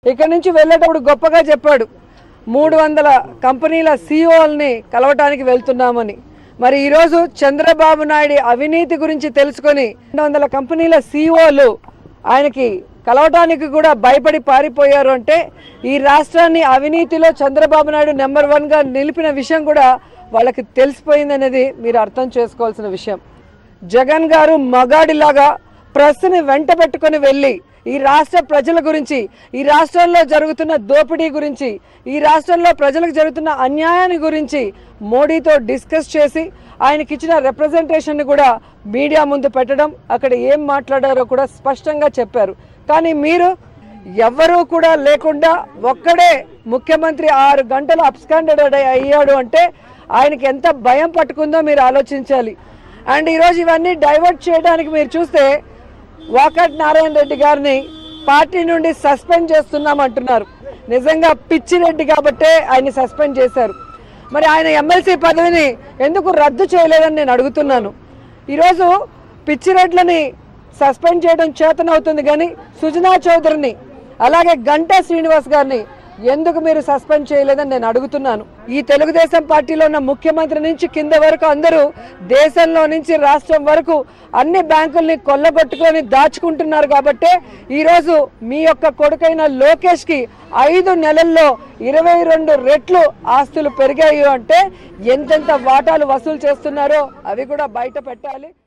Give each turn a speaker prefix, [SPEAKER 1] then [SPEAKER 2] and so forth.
[SPEAKER 1] ఇక్కడ నుంచి వెళ్ళేటప్పుడు గొప్పగా చెప్పాడు 300 కంపెనీల సీఈఓల్ని కలవటానికి వెళ్తున్నామని. మరి ఈరోజు చంద్రబాబు నాయుడు అవినీతి గురించి తెలుసుకొని 200 కంపెనీల సీఈఓలు ఆయనకి కలవటానికి కూడా భయపడి పారిపోయారు అంటే ఈ రాష్ట్రాన్ని అవినీతిలో చంద్రబాబు నాయుడు నెంబర్ 1గా నిలిపిన విషయం కూడా వాళ్ళకి తెలిసిపోయిందనేది మీరు అర్థం చేసుకోవాల్సిన విషయం. జగన్ గారు మగాడిలాగా ప్రెస్ని వెంట పెట్టుకొని వెళ్ళి ఈ రాష్ట్ర ప్రజల గురించి, ఈ రాష్ట్రంలో జరుగుతున్న దోపిడీ గురించి, ఈ రాష్ట్రంలో ప్రజలకు జరుగుతున్న అన్యాయాన్ని గురించి మోడీతో డిస్కస్ చేసి ఆయనకిచ్చిన రిప్రజెంటేషన్ని కూడా మీడియా ముందు పెట్టడం, అక్కడ ఏం మాట్లాడారో కూడా స్పష్టంగా చెప్పారు. కానీ మీరు ఎవ్వరూ కూడా లేకుండా ఒక్కడే ముఖ్యమంత్రి 6 గంటలు అబ్స్కాండెడ్ అయ్యాడు అంటే ఆయనకి ఎంత భయం పట్టుకుందో మీరు ఆలోచించాలి. అండ్ ఈరోజు ఇవన్నీ డైవర్ట్ చేయడానికి మీరు చూస్తే వాకట్ నారాయణ రెడ్డి గారిని పార్టీ నుండి సస్పెండ్ చేస్తున్నామంటున్నారు. నిజంగా పిచ్చిరెడ్డి కాబట్టే ఆయన్ని సస్పెండ్ చేశారు. మరి ఆయన ఎమ్మెల్సీ పదవిని ఎందుకు రద్దు చేయలేదని నేను అడుగుతున్నాను. ఈరోజు పిచ్చిరెడ్లని సస్పెండ్ చేయడం చేతనవుతుంది, కానీ సుజనా చౌదరిని అలాగే గంటా శ్రీనివాస్ గారిని ఎందుకు మీరు సస్పెండ్ చేయలేదని నేను అడుగుతున్నాను. ఈ తెలుగుదేశం పార్టీలో ఉన్న ముఖ్యమంత్రి నుంచి కింద వరకు అందరూ దేశంలో నుంచి రాష్ట్రం వరకు అన్ని బ్యాంకుల్ని కొల్లగొట్టుకొని దాచుకుంటున్నారు. కాబట్టే ఈరోజు మీ యొక్క కొడుకైన లోకేష్కి 5 నెలల్లో 22 రెట్లు ఆస్తులు పెరిగాయి అంటే ఎంతెంత వాటాలు వసూలు చేస్తున్నారో అవి కూడా బయట పెట్టాలి.